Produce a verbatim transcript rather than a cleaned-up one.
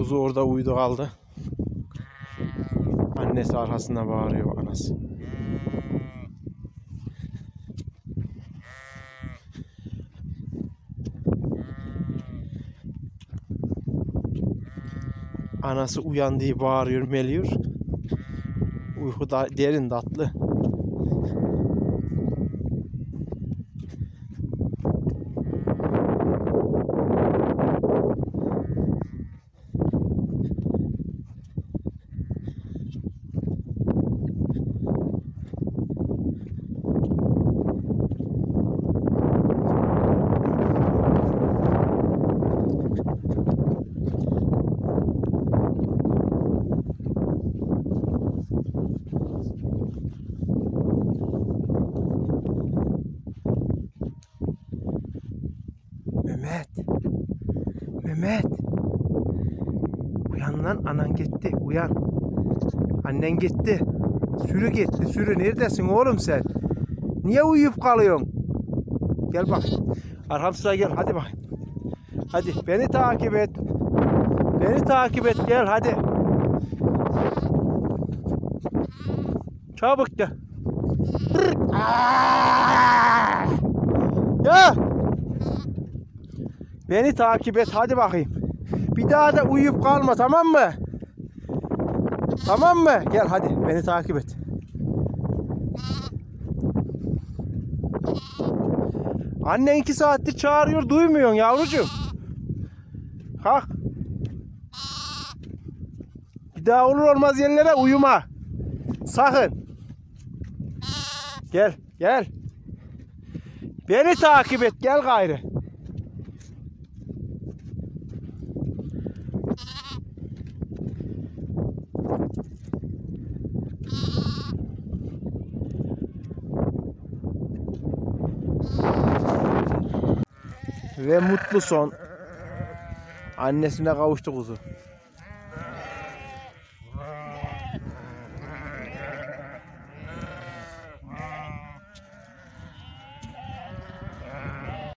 Kuzu orada uyudu kaldı. Annesi arkasında bağırıyor, anası. Anası uyandığı bağırıyor, meliyor. Uyku da derin, tatlı. Mehmet. Mehmet. Uyan lan, anan gitti. Uyan. Annen gitti. Sürü gitti. Sürü. Neredesin oğlum sen? Niye uyuyup kalıyorsun? Gel bak. Arkam sıra gel. Hadi bak. Hadi beni takip et. Beni takip et. Gel hadi. Çabuk gel. Ya. Beni takip et, hadi bakayım. Bir daha da uyuyup kalma, tamam mı? Tamam mı? Gel hadi, beni takip et. Annen iki saattir çağırıyor, duymuyorsun yavrucuğum. Kalk. Bir daha olur olmaz yerlere uyuma. Sakın. Gel, gel. Beni takip et, gel gayrı. Ve mutlu son. Annesine kavuştu kuzu.